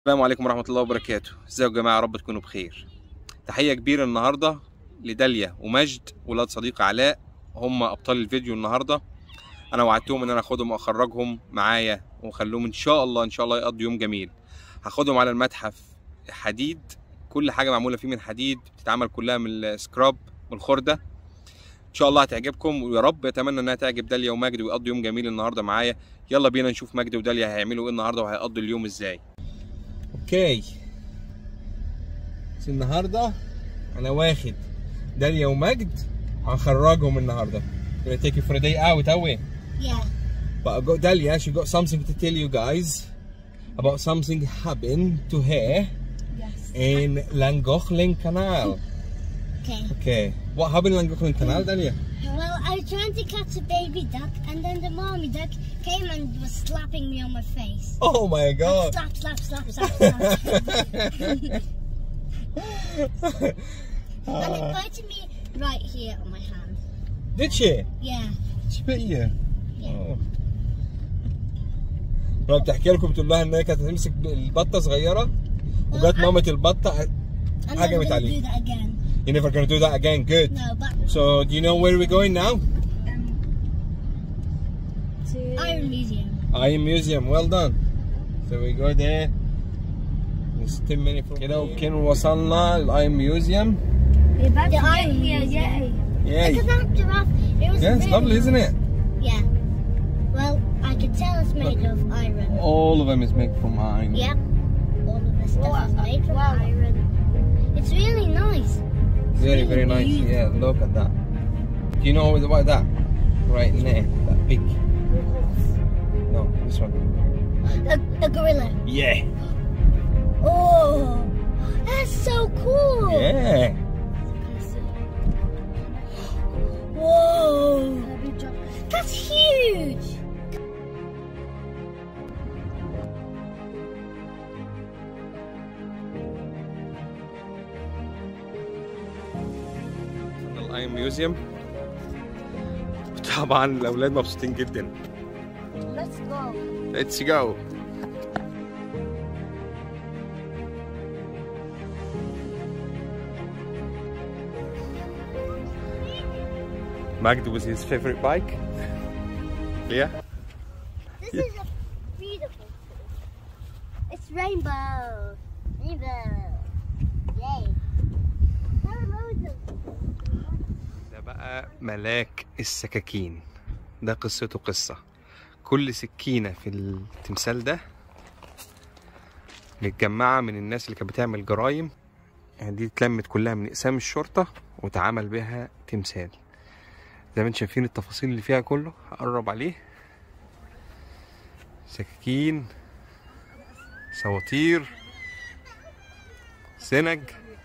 السلام عليكم ورحمة الله وبركاته. ازيكم يا جماعة؟ يا رب تكونوا بخير. تحية كبيرة النهاردة لداليا ومجد ولاد صديقي علاء، هم أبطال الفيديو النهاردة. أنا وعدتهم إن أنا أخدهم وأخرجهم معايا وأخليهم إن شاء الله يقضوا يوم جميل. هاخدهم على المتحف حديد، كل حاجة معمولة فيه من حديد، بتتعمل كلها من السكراب من الخردة. إن شاء الله هتعجبكم، ويا رب أتمنى إنها تعجب داليا ومجد ويقضوا يوم جميل النهاردة معايا. يلا بينا نشوف مجد وداليا هيعملوا إيه النهاردة وهيقضوا اليوم إزاي. اوكي، النهارده انا واخد داليا ومجد هنخرجهم النهارده. Gonna take you for a day out, are we? Yeah. But Dalia, she got something to tell you guys about something happened to her. Yes. In Llangollen Canal. Okay. Okay. What happened in Llangollen Canal, Dalia? Well, I was trying to catch a baby duck, and then the mommy duck came and was slapping me on my face. Oh my God. Slap, slap, slap, slap, slap. And it bited me right here on my hand. Did she? Yeah. She bit you? Yeah. Oh. لو بتحكي لكم بتقول لها ان هي كانت هتمسك البطه صغيره وجت مامة البطه I'm never هجمت gonna عليه. do that again. You're never gonna do that again. Good. No, but So do you know where we're going now? to Iron Museum. Iron Museum. Well done. So we go there. It's 10 minutes from كده وكنا وصلنا الأيرون ميوزيوم. We're about to Iron Museum. Yeah. Look at that giraffe. It was Yeah, it's really lovely, isn't it? Yeah. Well, I could tell it's made of iron. All of them is made from iron. Yep. All of this stuff is made from iron. It's really nice. Very, very nice. Yeah, look at that. Do you know what that? Right in there. That big. No, this one. A gorilla. Yeah. Oh, that's so cool. Yeah. Whoa. That's huge. الأيرون ميوزيوم. طبعا الأولاد مبسوطين جدا. Let's go. Let's go. Magda was his favorite bike. Yeah. This is a beautiful tree. It's rainbow. Rainbow. Yay. There are loads of ده بقى ملاك السكاكين. ده قصته قصة. كل سكينة في التمثال ده متجمعة من الناس اللي كانت بتعمل جرايم. يعني دي اتلمت كلها من اقسام الشرطة واتعمل بها تمثال. زي ما انتم شايفين التفاصيل اللي فيها كله. هقرب عليه. سكاكين، سواطير، سنج.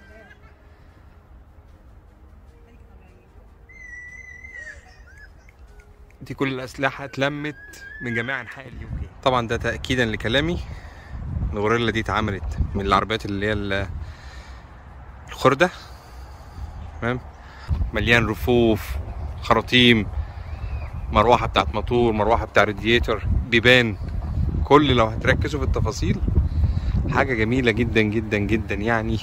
دي كل الأسلحة اتلمت من جميع أنحاء اليو كي. طبعا ده تأكيدا لكلامي، الغوريلا دي اتعملت من العربيات اللي هي الخردة، تمام، مليان رفوف، خراطيم، مروحة بتاعت موتور، مروحة بتاع رادياتور، بيبان. كل لو هتركزوا في التفاصيل حاجة جميلة جدا جدا جدا يعني.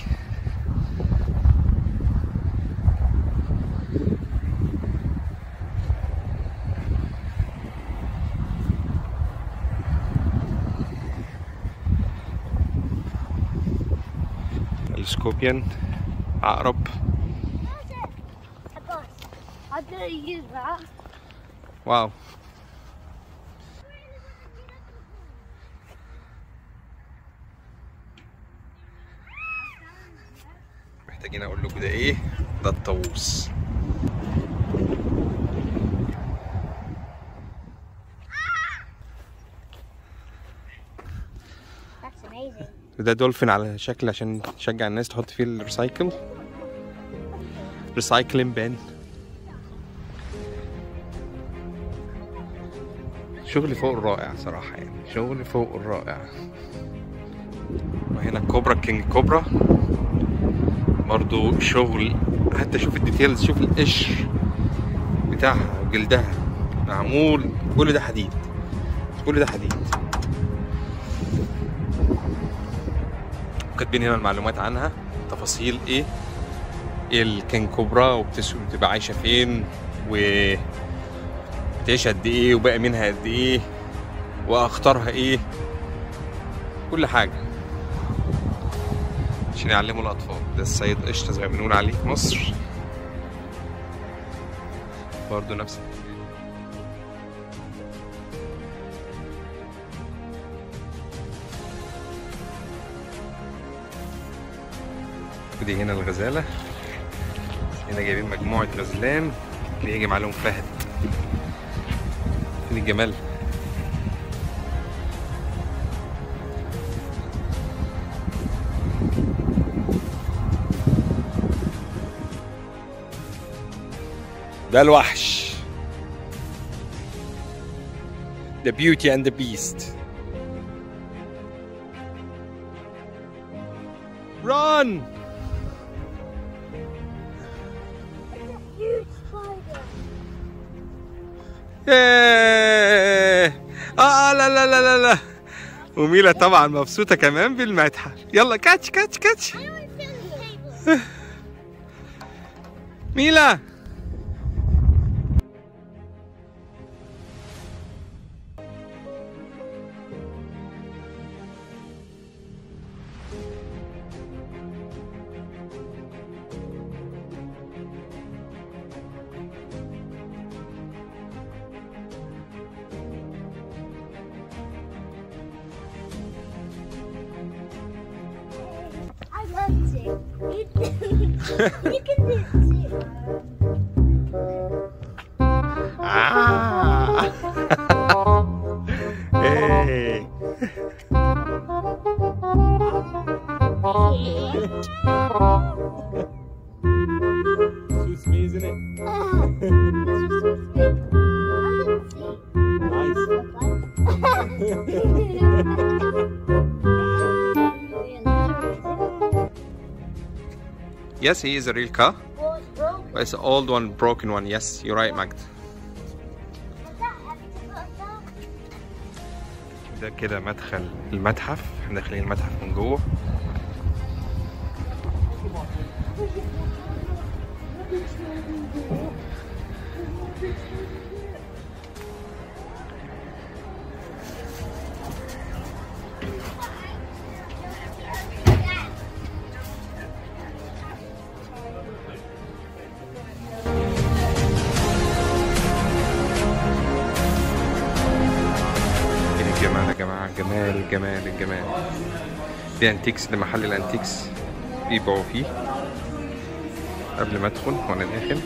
السكوبيان، عقرب. I'm gonna use that. واو. محتاجين اقول لكم ده ايه؟ ده الطاووس. That's amazing. ده دولفين على شكل عشان تشجع الناس تحط فيه الريسايكل. ريسايكلين بان. شغل فوق الرائع صراحة، يعني شغل فوق الرائع. وهنا كوبرا، كينج كوبرا برضو شغل. حتى شوف الديتيلز، شوف القشر بتاعها وجلدها معمول. كل ده حديد، كل ده حديد. وكاتبين هنا المعلومات عنها، تفاصيل ايه الكين كوبرا، وبتبقى عايشه فين، وبتعيش قد ايه، وباقي منها قد ايه، واخطارها ايه، كل حاجه عشان يعلموا الاطفال. ده السيد قشطه زي ما بنقول عليه في مصر، برضه نفس ودي هنا الغزالة. هنا جايبين مجموعة غزلان اللي يجي معاهم فهد. فين الجمال؟ ده الوحش. The Beauty and the Beast. Run! ياه. لا لا لا لا لا. وميلا طبعا مبسوطة كمان بالمتحف. يلا كاتش كاتش كاتش. ميلا. You can do it too. Hey. Suits me, isn't it? Nice. Yes, he is a real car. Well, it's broken. But it's an old one, broken one. Yes, you're right, Magd. ده كده مدخل المتحف. احنا داخلين المتحف من جوه. الجمال يا جماعة، جمال جمال الجمال. دي انتيكس، ده محل الانتيكس بيبيعوا فيه. قبل ما ادخل وانا داخل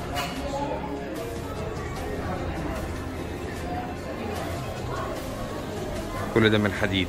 كل ده من الحديد.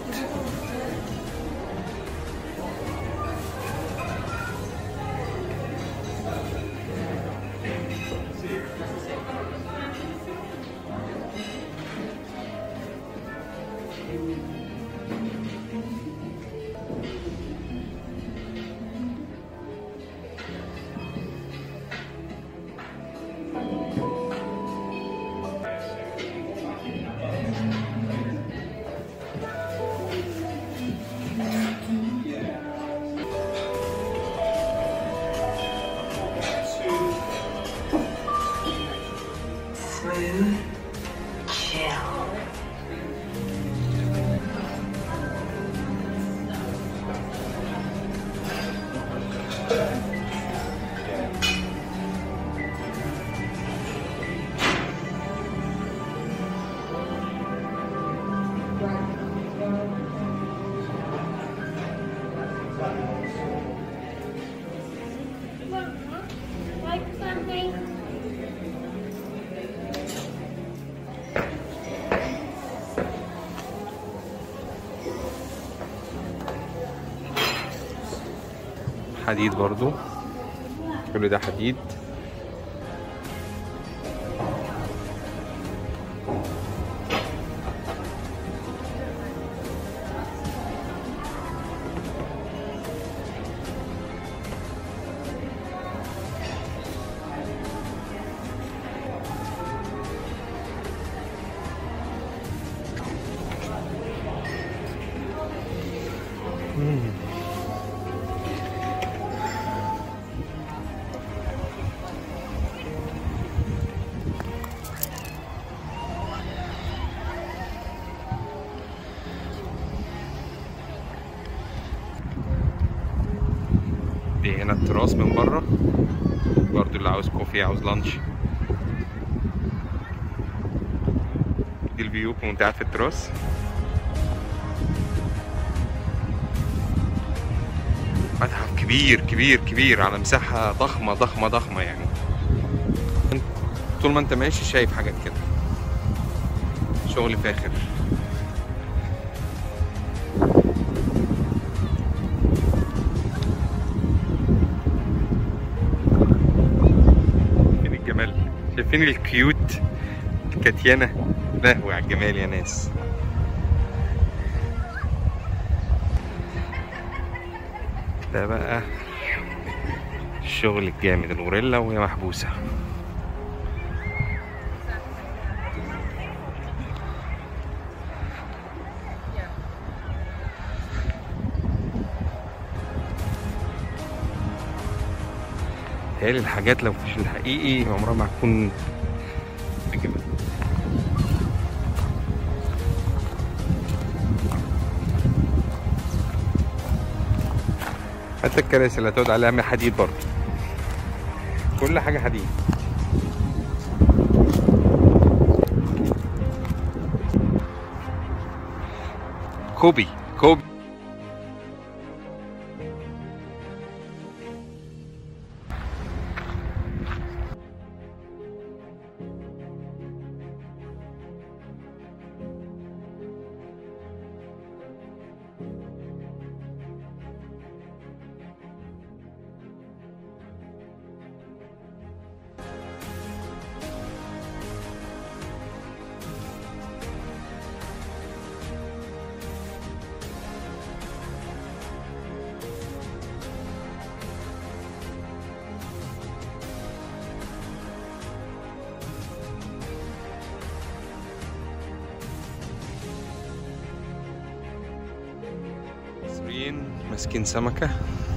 حديد برضو، كل ده حديد. دي هنا التراس من بره برضو، اللي عاوز كوفي عاوز لانش. دي الفيو وانت قاعد في التراس. متحف كبير كبير كبير على مساحة ضخمة ضخمة ضخمة يعني. طول ما انت ماشي شايف حاجات كده، شغل فاخر. فين الجمال؟ شايفين الكيوت الكاتيانة؟ لهوي على الجمال يا ناس. ده بقى الشغل الجامد، الغوريلا وهي محبوسة. هي الحاجات لو مش الحقيقي عمرها ما هتكون بجمال. حتى الكراسي اللي هتقعد عليها حديد برضه، كل حاجة حديد. كوبي كوبي. ماسكين سمكة.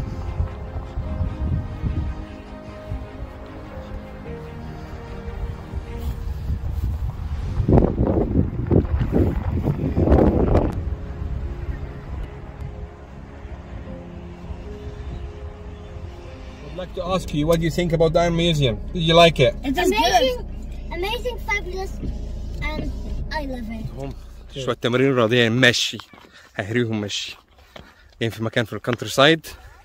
I'd like to ask you, what do you think about the Iron Museum? Did you like it? It's amazing, amazing, fabulous, and I love it. هم شوية تمارين رياضية، مشي، ههريهم مشي. جايين في مكان في الكونتري سايد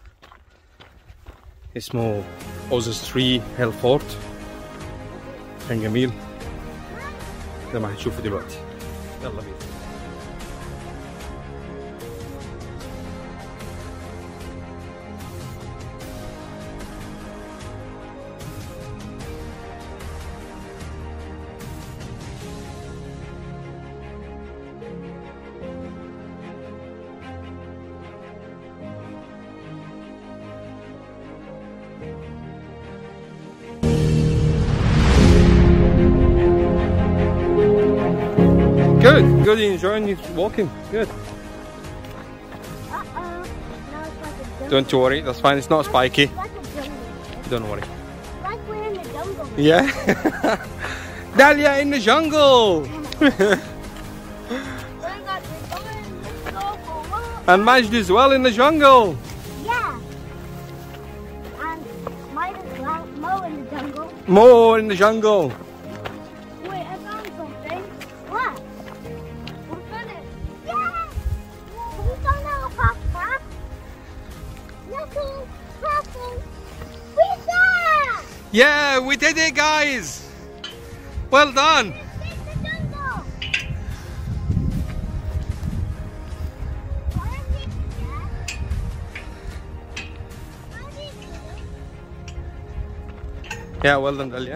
اسمه اوزز 3 هيل فورت. كان جميل زي ما هتشوفوا دلوقتي. يلا بينا. Good, good. You enjoying walking? Good. Now it's like a Don't worry, that's fine. It's not spiky. It's like a jungle. Don't worry. Like we're in the jungle. Yeah. Dalia in the jungle. And Majd as well in the jungle. Yeah. And Majd as well. Mo in the jungle. More in the jungle. Wait, I found something. What? We found it. Yeah. We found our papa. Nothing happened. We saw. Yeah, we did it, guys. Well done. The jungle. Yeah, well done, Dalia.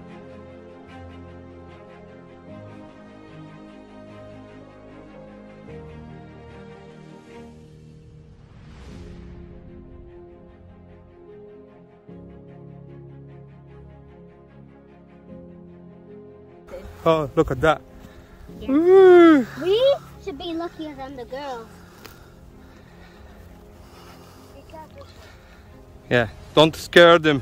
Oh, look at that. Yeah. Ooh. We should be luckier than the girls. Yeah, don't scare them.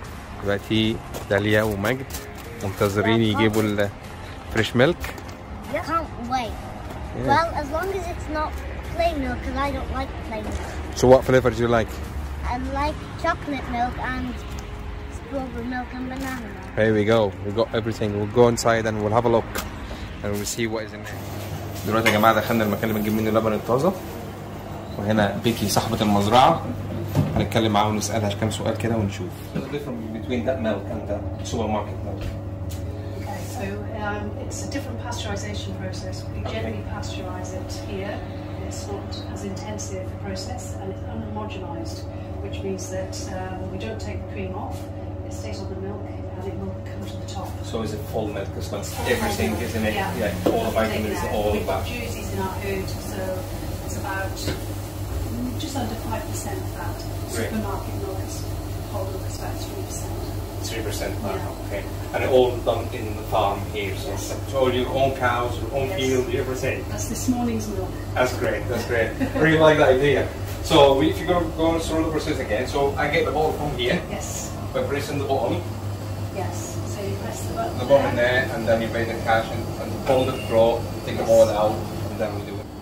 دلوقتي داليا ومجد منتظرين يجيبوا الفريش ميلك. I can't wait. Yeah. Well, as long as it's not plain milk, because I don't like plain milk. So what flavour do you like? I like chocolate milk and strawberry milk and banana milk. Here we go. We've got everything. We'll go inside and we'll have a look and we'll see what is in there. دلوقتي يا جماعة دخلنا المكان اللي بنجيب منه اللبن الطازة، وهنا بيكي صاحبة المزرعة هنتكلم معاها ونسألها كام سؤال كده ونشوف. What's the difference between that milk and the supermarket milk? Okay, so it's a different pasteurisation process. We generally pasteurize it here. It's not as intensive a process and it's unhomogenized, which means that we don't take the cream off. It stays on the milk and it will come to the top. So is it full milk? It's like everything, isn't it? Yeah. All the vitamins, all We've that. got juices in our food, so it's about just under 5% fat. Supermarket milk is whole milk is about 3%. 3%. Yeah. Okay. And all done in the farm here. So, Yes. so all your own cows, your own Yes. field, everything. That's this morning's milk. That's great. That's great. I really like that idea. So if you're going to go through the process again, so I get the bottle from here Yes. by pressing the bottom. Yes. So you press the button. The bottom there, and then you pay the cash and pull the straw, take the ball out, and then we do it.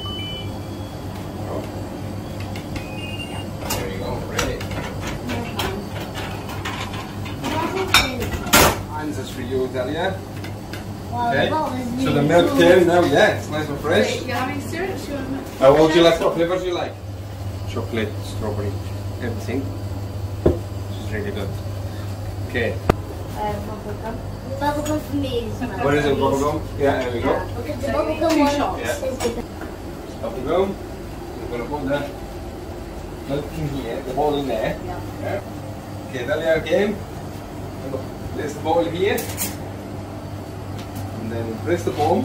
There you go, ready. And this is for you, Dalia. Well, Okay. the bottle is So the really milk cool. came now, yeah, it's nice and fresh. You're having syrup? Do you want What would you like? What flavors do you like? Chocolate, strawberry, everything. This is really good. Okay. Bubblegum. Bubblegum for me is my What is it, bubblegum? Yeah, there we go. Because the So bubblegum two one shots. Yeah. is the Bubblegum. We're going to put the milk in here, the bottle in there. Yeah. Okay, Dalia again. Place the bottle here. And then press the bottom.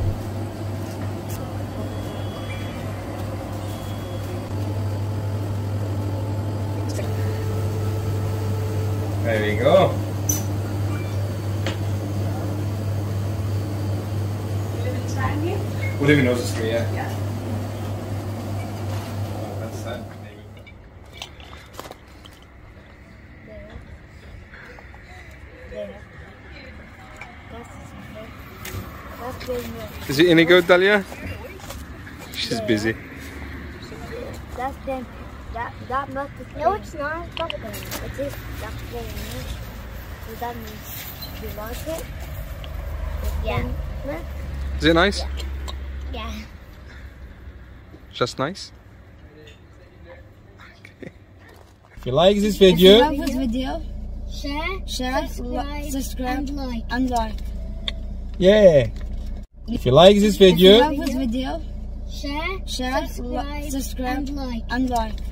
There we go. You live in town here? We live in Noses Street, yeah. Yeah. Oh, that's that. That's good milk. Is it any good, Dalia? She's busy. That's the that milk is no, it's not bubblegum. It is that's plain milk. So that means you like it. Yeah. Milk. Is it nice? Yeah. Just nice? Okay. If you like this video, This video, share, subscribe, and like. yeah. If you like this video, This video, share, subscribe, and like.